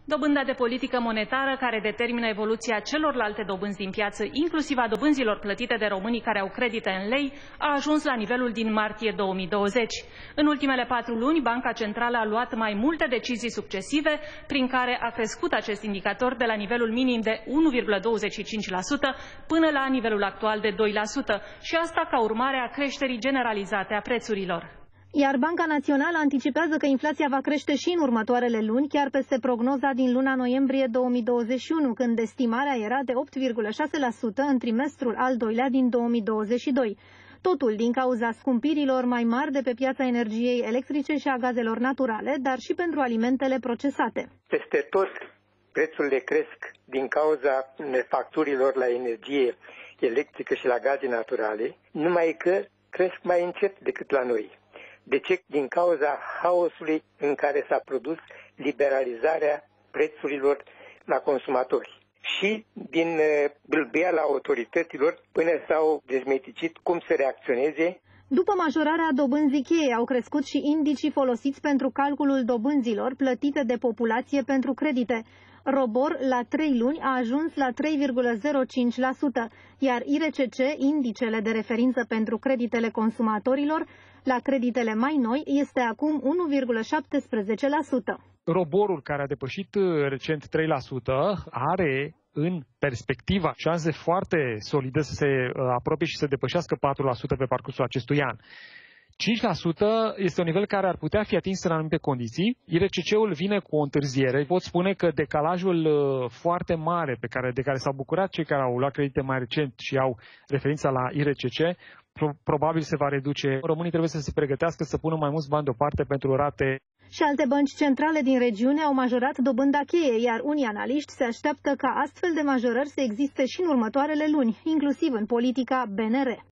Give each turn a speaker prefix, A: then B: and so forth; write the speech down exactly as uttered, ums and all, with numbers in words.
A: Dobânda de politică monetară, care determină evoluția celorlalte dobânzi din piață, inclusiv a dobânzilor plătite de românii care au credite în lei, a ajuns la nivelul din martie două mii douăzeci. În ultimele patru luni, Banca Centrală a luat mai multe decizii succesive, prin care a crescut acest indicator de la nivelul minim de unu virgulă douăzeci și cinci la sută până la nivelul actual de doi la sută, și asta ca urmare a creșterii generalizate a prețurilor.
B: Iar Banca Națională anticipează că inflația va crește și în următoarele luni, chiar peste prognoza din luna noiembrie două mii douăzeci și unu, când estimarea era de opt virgulă șase la sută în trimestrul al doilea din două mii douăzeci și doi. Totul din cauza scumpirilor mai mari de pe piața energiei electrice și a gazelor naturale, dar și pentru alimentele procesate.
C: Peste tot prețurile cresc din cauza facturilor la energie electrică și la gaze naturale, numai că cresc mai încet decât la noi. De ce? Din cauza haosului în care s-a produs liberalizarea prețurilor la consumatori și din bâlbâiala autorităților până s-au dezmeticit cum să reacționeze.
B: După majorarea dobânzii cheie, au crescut și indicii folosiți pentru calculul dobânzilor plătite de populație pentru credite. ROBOR la trei luni a ajuns la trei virgulă zero cinci la sută, iar I R C C, indicele de referință pentru creditele consumatorilor, la creditele mai noi este acum unu virgulă șaptesprezece la sută.
D: ROBOR-ul, care a depășit recent trei la sută, are în perspectiva șanse foarte solide să se apropie și să depășească patru la sută pe parcursul acestui an. cinci la sută este un nivel care ar putea fi atins în anumite condiții. I R C C-ul vine cu o întârziere. Pot spune că decalajul foarte mare pe care, de care s-au bucurat cei care au luat credite mai recent și au referința la I R C C, probabil se va reduce. Românii trebuie să se pregătească să pună mai mulți bani deoparte pentru rate.
B: Și alte bănci centrale din regiune au majorat dobânda cheie, iar unii analiști se așteaptă ca astfel de majorări să existe și în următoarele luni, inclusiv în politica B N R.